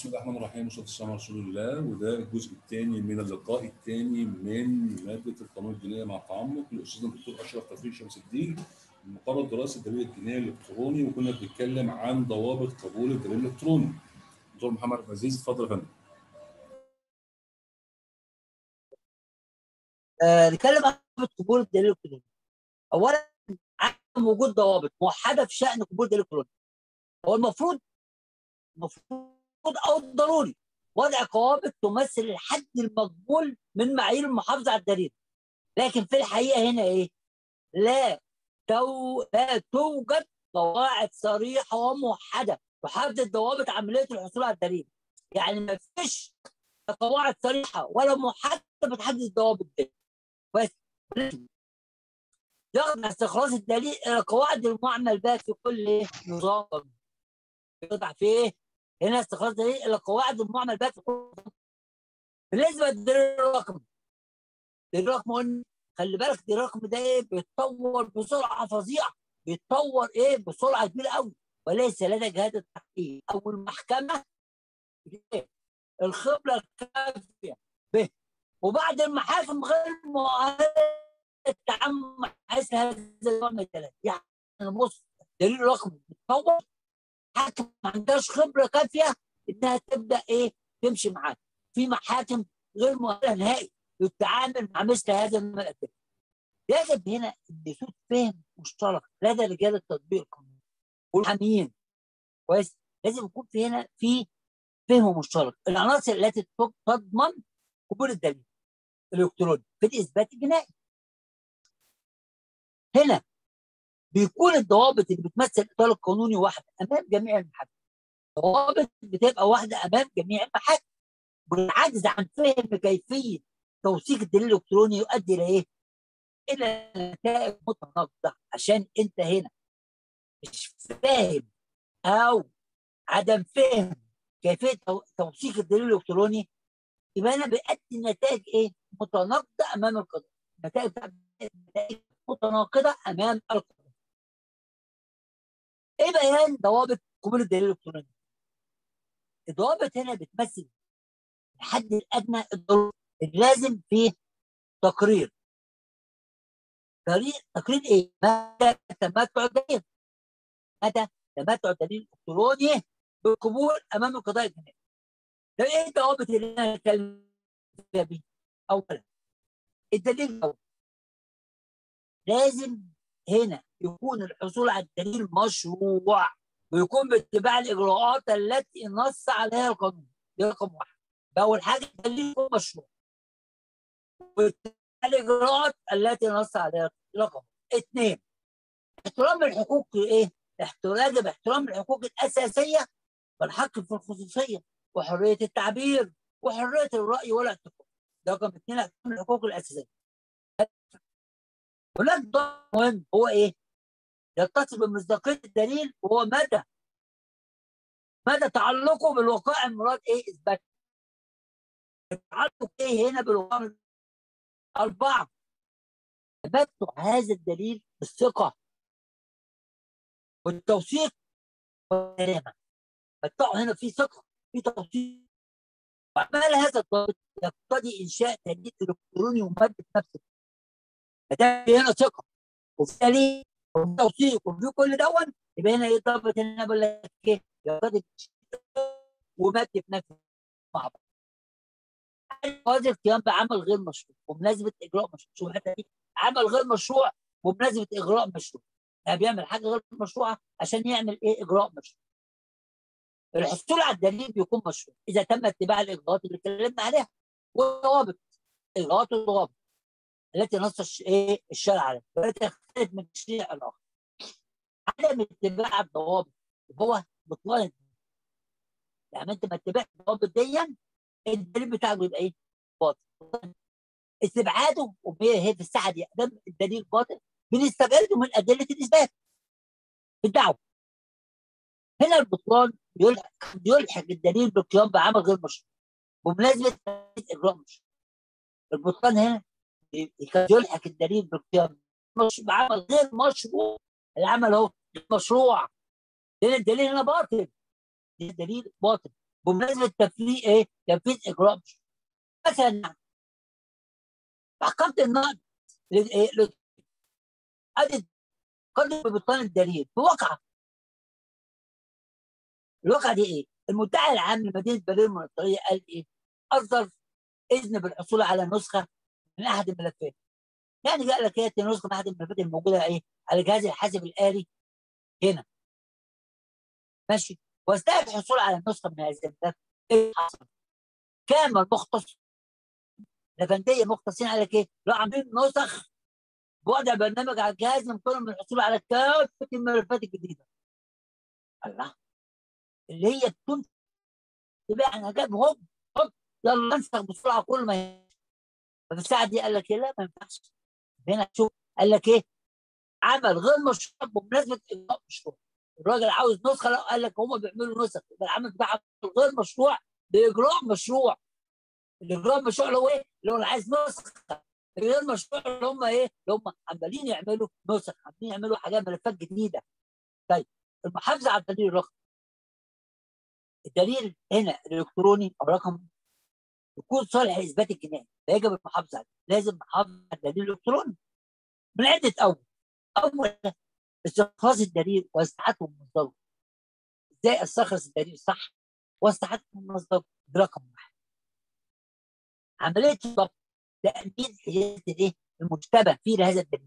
بسم الله الرحمن الرحيم والصلاه والسلام على رسول الله. وده الجزء الثاني من اللقاء الثاني من ماده القانون الجنائي مع تعمق لاستاذنا الدكتور اشرف توفيق شمس الدين من مقرر دراسه الدليل الجنائي الالكتروني، وكنا بنتكلم عن ضوابط قبول الدليل الالكتروني. دكتور محمد عبد العزيز اتفضل يا فندم. نتكلم عن ضوابط قبول الدليل الالكتروني. اولا، عدم وجود ضوابط موحده في شان قبول الدليل الالكتروني. هو المفروض او ضروري وضع قوابل تمثل الحد المقبول من معايير المحافظه على الدليل، لكن في الحقيقه هنا ايه؟ لا توجد قواعد صريحه وموحده تحدد ضوابط عمليه الحصول على الدليل. يعني ما فيش قواعد صريحه ولا موحده بتحدد الضوابط دي. بس يخضع استخلاص الدليل الى قواعد المعمل بها في كل نظام. يخضع في ايه؟ هنا استخلاص الدليل الى قواعد المعمل بها في كل نظام. بالنسبه للدليل الرقمي، الدليل الرقمي قلنا خلي بالك الدليل الرقمي ده ايه؟ بيتطور بسرعه فظيعه، بيتطور ايه؟ بسرعه كبيره قوي، وليس لدى جهات التحقيق او المحكمه الخبره الكافيه به، وبعد المحاكم غير مؤهله التعامل مع مثل هذا النوع من الدلائل. يعني بص، دليل رقمي بيتطور، حاكم ما عندهاش خبره كافيه انها تبدا ايه؟ تمشي معاه. في محاكم غير مؤهله نهائي للتعامل مع مثل هذا النوع من الدلائل. يجب هنا ان يكون فهم مشترك لدى رجال التطبيق القانوني والمحامين. كويس؟ لازم يكون في هنا في فهم مشترك العناصر التي تضمن قبول الدليل الالكتروني في الاثبات الجنائي. هنا بيكون الضوابط اللي بتمثل الاطار القانوني واحده امام جميع المحاكم. الضوابط بتبقى واحده امام جميع المحاكم، والعجز عن فهم كيفيه توثيق الدليل الالكتروني يؤدي الى ايه؟ الى نتائج متناقضه. عشان انت هنا مش فاهم او عدم فهم كيفيه توثيق الدليل الالكتروني، يبقى انا بيؤدي نتائج ايه؟ متناقضه امام القضاء. نتائج متناقضه امام القضاء. ايه بيان ضوابط قبول الدليل الالكتروني؟ الضوابط هنا بتمثل الحد الادنى الضروري اللازم فيه تقرير. تقرير ايه؟ مدى تمتع الدليل. مدى تمتع الدليل الالكتروني بالقبول امام القضاء الجنائي. ده ايه الضوابط اللي انا هتكلم فيها بيه؟ اولا، الدليل لازم هنا يكون الحصول على الدليل مشروع، ويكون باتباع الاجراءات التي نص عليها القانون. دي رقم واحد. اول حاجه الدليل يكون مشروع واتباع الاجراءات التي نص عليها. رقم اثنين، احترام الحقوق ايه؟ يجب احترام الحقوق الاساسيه والحق في الخصوصيه وحريه التعبير وحريه الراي والاعتقاد. ده رقم اثنين، احترام الحقوق الاساسيه. هناك ضابط مهم هو ايه؟ يتصل بمصداقيه الدليل، وهو مدى تعلقه بالوقائع المراد ايه؟ اثبات. التعلق ايه هنا بالوقائع؟ اربعه، تمتع هذا الدليل بالثقه والتوثيق والسلامه. متعه هنا في ثقه، في توثيق. وعمل هذا الضابط يقتضي انشاء دليل الكتروني ومادة نفسه. فده هنا ثقه وفي دليل وفي توثيق وفي كل دون، يبقى هنا ايه الضابط هنا؟ بقول لك ايه؟ يقتضي ومادة نفسه مع بعض. جواز القيام بعمل غير مشروع وبمناسبه اجراء مشروع. شوف الحته دي، عمل غير مشروع وبمناسبه اجراء مشروع. يعني بيعمل حاجه غير مشروعه عشان يعمل ايه؟ اجراء مشروع. الحصول على الدليل بيكون مشروع اذا تم اتباع الاجراءات اللي اتكلمنا عليها والضوابط. الاجراءات والضوابط التي نص ايه؟ الشرع عليها، والتي تختلف من الشريعه الاخر. عدم اتباع الضوابط هو بطلان. يعني انت ما اتبعت الضوابط دي، الدليل بتاعك بيبقى ايه؟ باطل. استبعاده وهي في الساحه دي ده الدليل باطل، بنستبعده من ادله الاثبات في الدعوه. هنا البطلان يلحق الدليل بالقيام بعمل غير مشروع بمناسبه اجراء مشروع. البطلان هنا يلحق الدليل بالقيام بعمل غير مشروع. العمل اهو مشروع، لان الدليل هنا باطل. الدليل باطل بمناسبه تنفيذ اجراء مثلا محكمه النقد ادت قدم ببطلان الدليل في واقعه. الواقعه دي ايه؟ المدعي العام لمدينه برلين المنطقيه قال ايه؟ اصدر اذن بالحصول على نسخه من احد الملفات. يعني قال لك هي نسخه من احد الملفات الموجوده على جهاز الحاسب الالي هنا. ماشي. واستاهل الحصول على نسخه من هذه الملف. ايه حصل؟ كان المختص لفنديه مختصين قال لك ايه؟ لو عاملين نسخ بوضع برنامج على الجهاز يمكنهم من الحصول على كافه الملفات الجديده. الله، اللي هي تكون تبقى احنا جاب هوب هوب يلا ننسخ بسرعه كل ما هي. ففي الساعه دي قال لك ايه؟ لا ما ينفعش. هنا شوف قال لك ايه؟ عمل غير مشروع بمناسبه اجراء مشروع. الراجل عاوز نسخه، لا قال لك هم بيعملوا نسخ، يبقى العمل بتاعهم غير مشروع لاجراء مشروع. الاجراء المشروع اللي هو ايه؟ اللي هو عايز نسخه. غير مشروع اللي هم ايه؟ اللي هم عمالين يعملوا نسخ، عمالين يعملوا حاجات ملفات جديده. طيب المحافظه على الدليل الرقمي. الدليل هنا الالكتروني او رقم يكون صالح لاثبات الجنايه، فيجب المحافظه عليه. لازم نحافظ على الدليل الالكتروني من عده اول استخلاص الدليل واستعادته من مصدره. ازاي استخلص الدليل صح واستعادته من مصدره؟ ده رقم واحد. عمليه الضبط، تامين حيازه المشتبه فيه لهذا الدليل.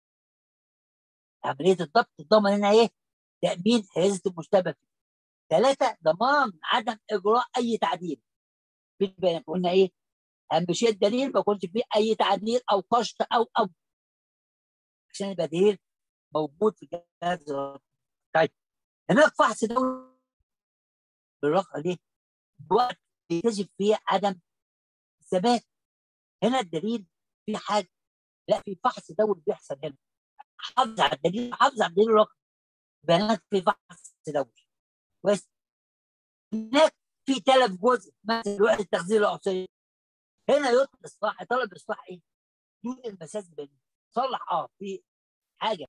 عمليه الضبط تضمن هنا تامين حيازه المشتبه فيه. 3 ضمان عدم اجراء اي تعديل في البيانات. قلنا اهم شيء الدليل ما يكونش فيه اي تعديل او قشط او عشان يبقى دليل موجود في الجهاز. طيب هناك فحص دوري بالرقم بوقت يكتشف فيه عدم ثبات. هنا الدليل في حاجه، لا في فحص دوري بيحصل هنا. حافظ على الدليل، حافظ على الدليل الرقمي. بيانات في فحص دوري. بس هناك في 3 جزء مثلا وحده التخزين العصريه. هنا يطلب اصلاح، طلب اصلاح دون المساس البيانات. صلح في حاجه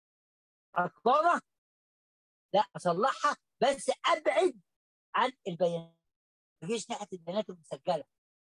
غلطانه، لا اصلحها بس ابعد عن البيانات، ما تجيش ناحيه البيانات المسجله.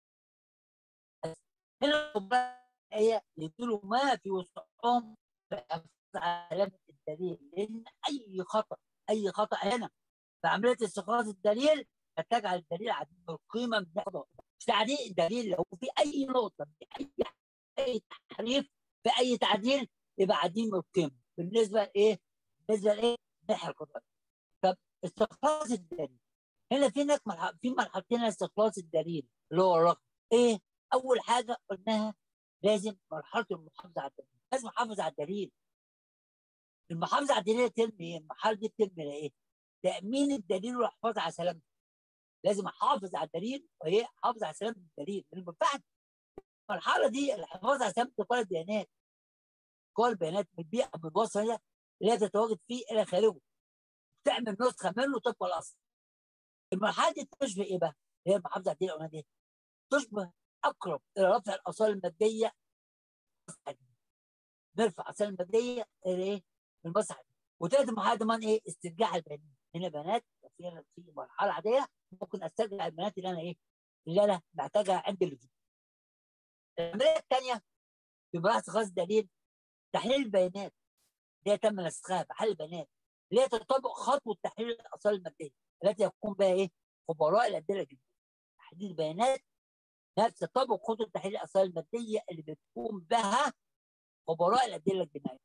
هنا هي يديله ما في وسطهم علامه الدليل، لان اي خطا هنا في عمليه استخلاص الدليل هتجعل الدليل عديم القيمه من تعديل الدليل. لو في اي نقطه في اي تحريف في اي تعديل يبقى عديم القيمه بالنسبه بالنسبه الناحيه القضائيه. طب استخلاص الدليل هنا في مرحلتين استخلاص الدليل اللي هو الرقم. اول حاجه قلناها لازم مرحله المحافظه على الدليل. لازم احافظ على الدليل. المحافظه على الدليل تتم المرحله دي تتم تامين الدليل والحفاظ على سلامته. لازم احافظ على الدليل احافظ على سلامه الدليل. من بعد المرحله دي الحفاظ على سلامه قوى البيانات. قوى البيانات من البيئه من الوسط اللي هي تتواجد فيه الى خارجه، تعمل نسخه منه طبق الاصل. المرحله دي تشبه بقى؟ هي المحافظه على الدليل دي تشبه اقرب الى رفع الاثار الماديه. نرفع الاثار الماديه من المسح. وثالث مرحله ضمان استرجاع البيانات. هنا بيانات في مرحله عاديه ممكن استرجع البيانات اللي انا محتاجها عند اللزوم. العمليه الثانيه في مراحل استخلاص الدليل تحليل البيانات اللي هي تم نسخها بحل البيانات، اللي هي تطبق خطوه تحليل الاثار الماديه التي يقوم بها خبراء الادله الجديده. تحليل البيانات نفس تطبق خطوه تحليل الاثار الماديه اللي بتقوم بها خبراء الادله الجنائيه.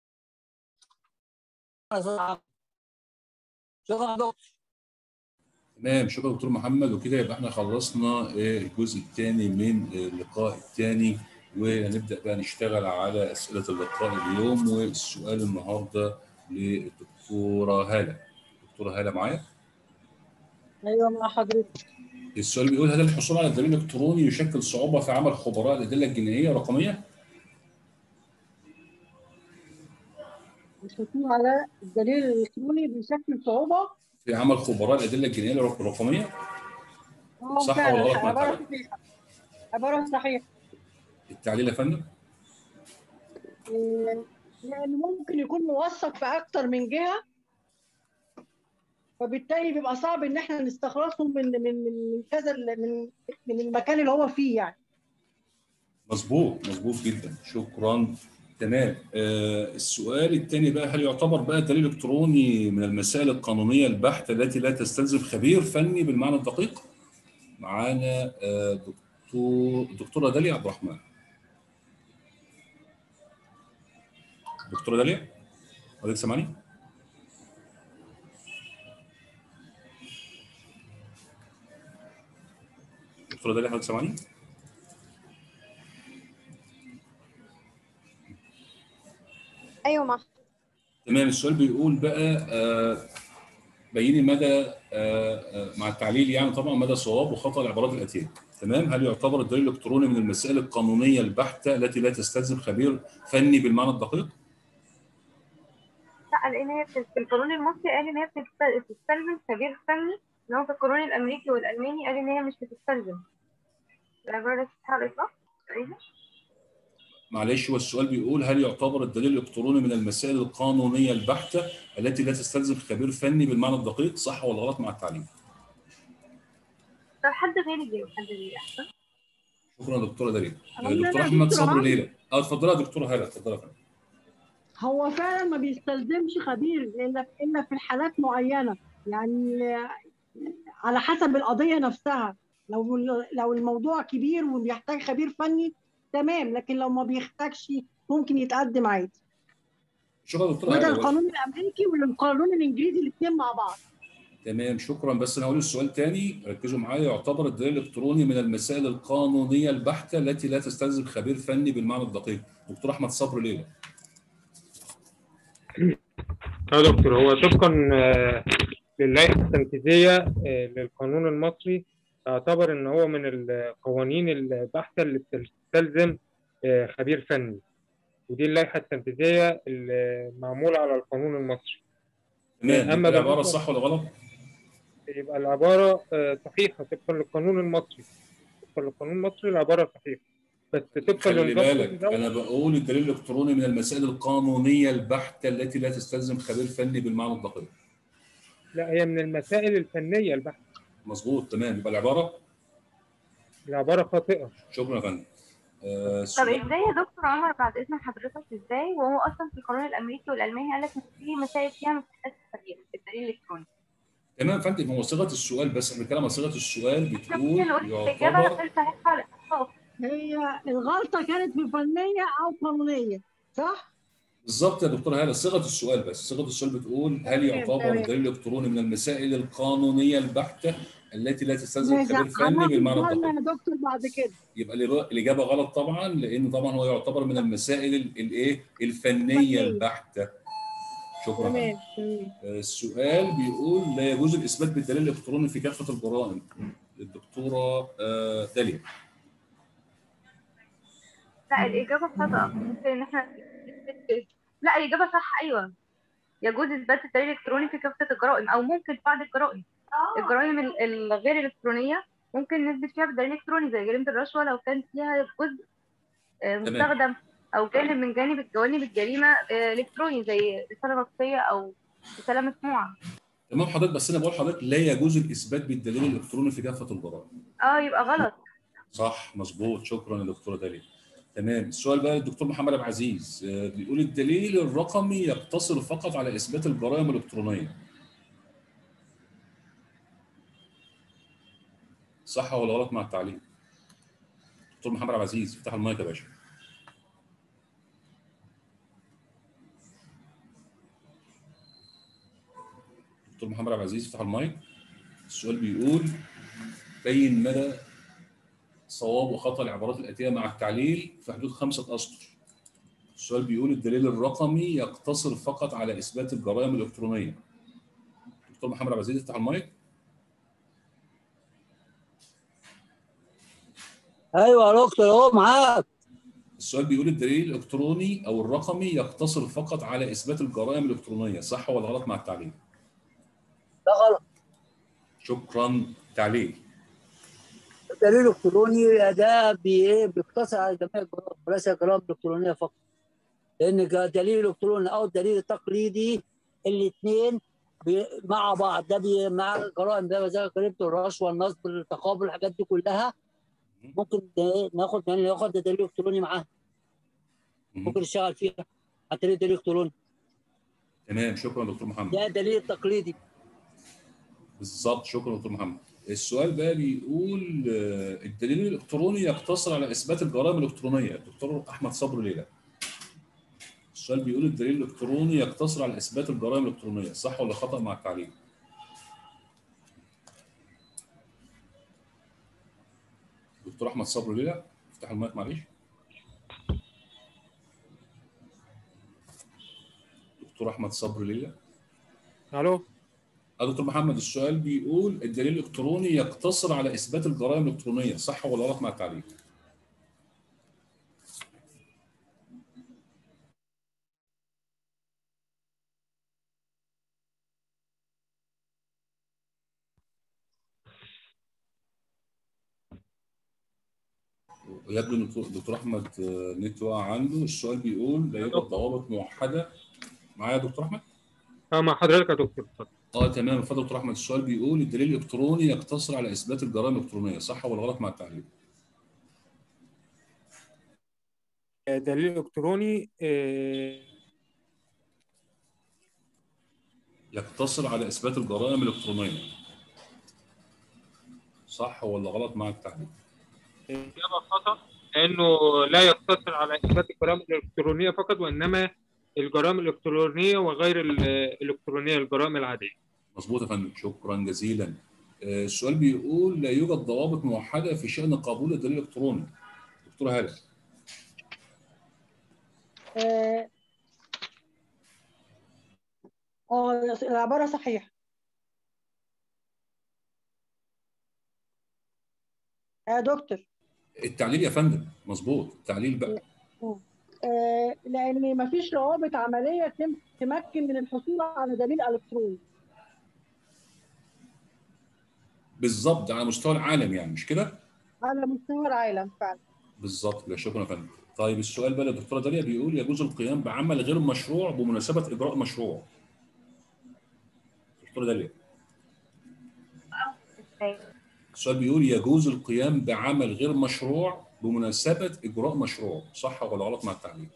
شكرا دكتور. تمام، شكرا دكتور محمد. وكده يبقى احنا خلصنا الجزء الثاني من اللقاء الثاني، وهنبدا بقى نشتغل على اسئله اللقاء اليوم. والسؤال النهارده للدكتوره هاله. دكتوره هاله معايا؟ ايوه مع حضرتك. السؤال بيقول: هل الحصول على الدليل الالكتروني يشكل صعوبه في عمل خبراء الادله الجنائيه الرقميه؟ الحصول على الدليل الالكتروني بيشكل صعوبه في عمل خبراء الادله الجنائيه الرقميه، صح ولا فعلا غلط مع عباره التعليل؟ صحيحه. عباره صحيحه. التعليل يا فندم؟ لان ممكن يكون موثق في اكتر من جهه فبالتالي بيبقى صعب ان احنا نستخلصهم من كذا من المكان اللي هو فيه يعني. مظبوط جدا، شكرا. تمام. السؤال الثاني بقى، هل يعتبر بقى الدليل الالكتروني من المسائل القانونيه البحته التي لا تستلزم خبير فني بالمعنى الدقيق؟ معانا دكتوره داليا عبد الرحمن. دكتوره داليا، حضرتك سامعني؟ دكتوره داليا، حضرتك سامعني؟ ايوه مع تمام. السؤال بيقول بقى بيني مدى مع التعليل يعني طبعا مدى صواب وخطأ العبارات الآتية. تمام. هل يعتبر الدليل الإلكتروني من المسائل القانونية البحتة التي لا تستلزم خبير فني بالمعنى الدقيق؟ لا، لان هي في القانون المصري قال ان هي بتستلزم خبير فني، انما في القانون الامريكي والالماني قال ان هي مش بتستلزم. العباره دي صح صح؟ تقريبا. معلش، هو السؤال بيقول هل يعتبر الدليل الإلكتروني من المسائل القانونية البحتة التي لا تستلزم خبير فني بالمعنى الدقيق، صح ولا غلط مع التعليل؟ طب حد غيري جاي، حد غيري احسن. شكرا يا دكتوره داليا. أقول دكتور أنا يا احمد دكتور صبري عمرو، ليلى. اتفضلي يا دكتوره هاله، اتفضلي يا فندم. هو فعلا ما بيستلزمش خبير إلا في الحالات معينة يعني، على حسب القضية نفسها. لو الموضوع كبير وبيحتاج خبير فني تمام، لكن لو ما بيحتاجش ممكن يتقدم عادي. شكرا يا دكتوره وده هاله. القانون الامريكي والقانون الانجليزي الاثنين مع بعض. تمام، شكرا. بس انا هقول السؤال تاني، ركزوا معايا. يعتبر الدليل الالكتروني من المسائل القانونيه البحته التي لا تستلزم خبير فني بالمعنى الدقيق. دكتور احمد صبري ليلى. يا دكتور، هو طبقا للائحة التنفيذية للقانون المصري، يعتبر إن هو من القوانين البحتة اللي بتستلزم خبير فني، ودي اللائحة التنفيذية المعمولة على القانون المصري. تمام. أما يبقى العباره بالنسبة صح ولا غلط؟ يبقى العبارة صحيحة طبقا للقانون المصري. طبقا للقانون المصري العبارة صحيحة، بس طبقا خلي لنظام كل بالك، دولة. انا بقول الدليل الالكتروني من المسائل القانونيه البحته التي لا تستلزم خبير فني بالمعنى الدقيق. لا، هي من المسائل الفنية البحتة. مظبوط. تمام. يبقى العباره العبارة خاطئة. شكرا يا فندم. طب السؤال. ازاي يا دكتور عمر بعد اذن حضرتك، ازاي وهو اصلا في القانون الامريكي والالماني قال لك ان في مسائل فيها ما بتحتاجش خبير الدليل الالكتروني؟ تمام يا فندم، هو صيغه السؤال، بس احنا بنتكلم عن صيغه السؤال. احنا ممكن بتقول نقول الاجابه يعتبر. غير صحيحه للاخطاء. هي الغلطة كانت في فنية أو قانونية، صح؟ بالظبط يا دكتور هاله، صيغه السؤال، بس صيغه السؤال بتقول هل تمام يعتبر تمام الدليل الالكتروني من المسائل القانونيه البحته التي لا تستلزم ماشي، خبير فني هناخد بالمعنى بالنا الدقيق؟ يا دكتور بعد كده. يبقى الاجابه غلط طبعا، لان طبعا هو يعتبر من المسائل الايه الفنيه فنية. البحته. شكرا يا فندم. تمام تمام. السؤال بيقول لا يجوز الاثبات بالدليل الالكتروني في كافه الجرائم. الدكتوره داليا. لا، الاجابه خطا. ممكن ان احنا لا، الاجابه صح. ايوه، يجوز اثبات الدليل الالكتروني في كافه الجرائم، او ممكن في بعض الجرائم. الجرائم الغير الالكترونيه ممكن نثبت فيها بالدليل الالكتروني، زي جريمه الرشوه لو كان فيها جزء تمام. مستخدم او جانب من جوانب الجريمه الكتروني، زي رساله نصيه او رساله مسموعه. تمام حضرتك، بس انا بقول لحضرتك لا يجوز الاثبات بالدليل الالكتروني في كافه الجرائم. يبقى غلط. صح، مظبوط. شكرا يا دكتوره داليا. تمام. السؤال بقى للدكتور محمد عبد العزيز. بيقول الدليل الرقمي يقتصر فقط على اثبات الجرائم الالكترونيه، صح ولا غلط مع التعليق؟ دكتور محمد عبد العزيز، افتح المايك يا باشا. دكتور محمد عبد العزيز، افتح المايك. السؤال بيقول بين مدى صواب وخطأ العبارات الآتية مع التعليل في حدود 5 أسطر. السؤال بيقول الدليل الرقمي يقتصر فقط على إثبات الجرائم الإلكترونية. دكتور محمد عبد العزيز، افتح المايك. ايوه يا دكتور اهو معاك. السؤال بيقول الدليل الإلكتروني أو الرقمي يقتصر فقط على إثبات الجرائم الإلكترونية، صح ولا غلط مع التعليل؟ ده غلط. شكرا. تعليل. الدليل الالكتروني ده بيقتصر على جميع الجرائم وليس الجرائم الالكترونيه فقط، لان الدليل الالكتروني او الدليل التقليدي الاثنين مع بعض، ده مع الجرائم ده زي جريمه الرشوه، النصب، التقابل، الحاجات دي كلها ممكن ناخد دليل الكتروني معاها، ممكن نشتغل فيها عن طريق الدليل الالكتروني. تمام، شكرا دكتور محمد. ده الدليل التقليدي. بالظبط، شكرا دكتور محمد. السؤال بقى بيقول الدليل الالكتروني يقتصر على اثبات الجرائم الالكترونيه. الدكتور احمد صبري ليلى. السؤال بيقول الدليل الالكتروني يقتصر على اثبات الجرائم الالكترونيه، صح ولا خطا مع التعليق؟ دكتور احمد صبري ليلى، افتح المايك معلش. دكتور احمد صبري ليلى. الو. دكتور محمد، السؤال بيقول الدليل الالكتروني يقتصر على اثبات الجرائم الالكترونيه، صح ولا غلط مع التعليق؟ يبدو ان دكتور احمد نت وقع عنده. السؤال بيقول لا يوجد ضوابط موحده. معايا يا دكتور احمد؟ مع حضرتك يا دكتور، اتفضل. تمام، اتفضل دكتور احمد. السؤال بيقول الدليل الالكتروني يقتصر على اثبات الجرائم الالكترونيه، صح ولا غلط مع التعليق؟ دليل الكتروني يقتصر على اثبات الجرائم الالكترونيه، صح ولا غلط مع التعليق؟ إجابة خطأ، لأنه لا يقتصر على إثبات الجرائم الإلكترونية فقط، وإنما الجرائم الإلكترونية وغير الإلكترونية، الجرائم العادية. مظبوط يا فندم، شكرا جزيلا. السؤال بيقول لا يوجد ضوابط موحده في شان قبول الدليل الالكتروني. دكتوره هاله. العبارة صحيحة يا دكتور. التعليل يا فندم، مظبوط، التعليل بقى. لأن مفيش روابط عملية تمكن من الحصول على دليل إلكتروني. بالظبط، على مستوى العالم يعني، مش كده؟ على مستوى العالم فعلا. بالظبط، لا شكرا يا فندم. طيب السؤال بقى للدكتوره داليا بيقول يجوز القيام بعمل غير مشروع بمناسبه اجراء مشروع. دكتوره داليا. السؤال بيقول يجوز القيام بعمل غير مشروع بمناسبه اجراء مشروع، صح ولا غلط مع التعليق؟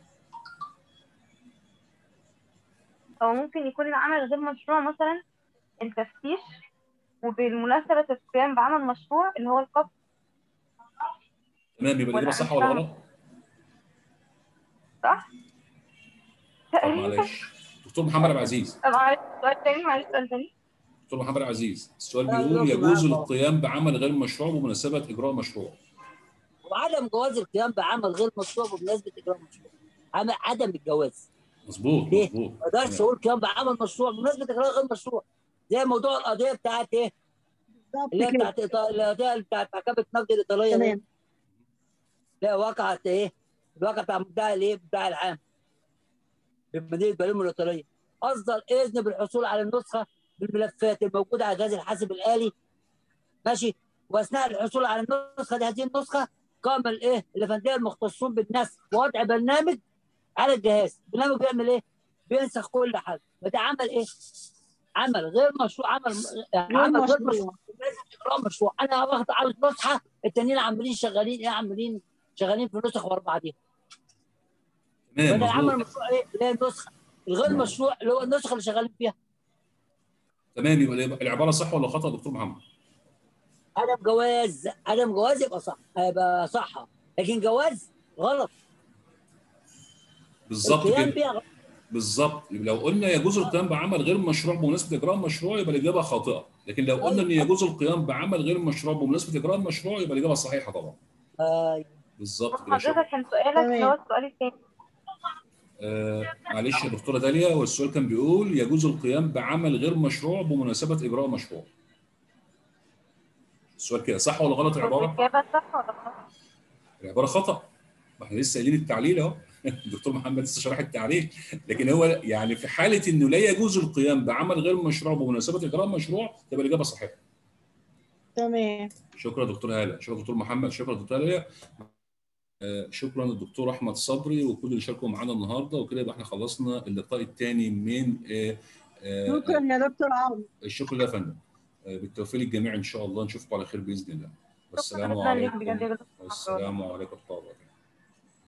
هو ممكن يكون العمل غير مشروع مثلا التفتيش، وبالمناسبة القيام بعمل مشروع اللي هو القبض. تمام، يبقى الاجابه صح ولا غلط؟ صح؟ طب معلش، دكتور محمد عبد العزيز. معلش سؤال تاني. دكتور محمد عبد العزيز، السؤال بيقول يجوز القيام بعمل غير مشروع بمناسبه اجراء مشروع. وعدم جواز القيام بعمل غير مشروع بمناسبه اجراء مشروع. عدم الجواز. مظبوط. ما اقدرش اقول قيام بعمل مشروع بمناسبه اجراء غير مشروع. زي موضوع القضيه بتاعت ايه؟ اللي هي بتاعت محكمه نقد الايطاليه. تمام. لا، وقعت ايه؟ الواقع بتاع مدعي الايه؟ مدعي العام بمدينه باليمو الايطاليه. اصدر اذن بالحصول على النسخه بالملفات الموجوده على جهاز الحاسب الالي. ماشي. واثناء الحصول على النسخه دي، هذه النسخه، قام الايه؟ الافنديه المختصون بالنسخ ووضع برنامج على الجهاز. البرنامج بيعمل ايه؟ بينسخ كل حاجه. فده عمل ايه؟ عمل غير مشروع. عمل غير مشروع. لازم مشروع. انا واخد على نسخه، التانيين عاملين شغالين ايه؟ شغالين في نسخ ورا بعضيها. تمام، فده عمل مشروع ايه؟ اللي هي النسخه. الغير مشروع اللي هو النسخه اللي شغالين فيها. تمام، يبقى العباره صح ولا خطا دكتور محمد؟ عدم جواز يبقى صح، هيبقى صح، لكن جواز غلط. بالظبط كده. بالظبط، لو قلنا يجوز القيام بعمل غير مشروع بمناسبه اجراء مشروع يبقى الاجابه خاطئه، لكن لو قلنا ان يجوز القيام بعمل غير مشروع بمناسبه اجراء مشروع يبقى الاجابه صحيحه طبعا. بالظبط كده. حضرتك كان سؤالك اللي هو السؤال الثاني. معلش يا دكتوره داليا، والسؤال كان بيقول يجوز القيام بعمل غير مشروع بمناسبه اجراء مشروع. السؤال كده صح ولا غلط العباره؟ الاجابه صح ولا غلط؟ العباره خطا. ما احنا لسه قايلين التعليل اهو. الدكتور محمد لسه شرح التعليل، لكن هو يعني في حاله انه لا يجوز القيام بعمل غير مشروع بمناسبه اجراء مشروع تبقى الاجابه صحيحه. تمام. شكرا دكتور هاله، شكرا دكتور محمد، شكرا دكتور هاله. شكرا للدكتور احمد صبري وكل اللي شاركوا معانا النهارده، وكده يبقى احنا خلصنا اللقاء الثاني من شكرا يا دكتور عمرو. الشكر لله يا فندم. بالتوفيق للجميع ان شاء الله، نشوفكم على خير باذن الله. والسلام شكرا ليك عليكم. بجد يا دكتور. والسلام عليكم.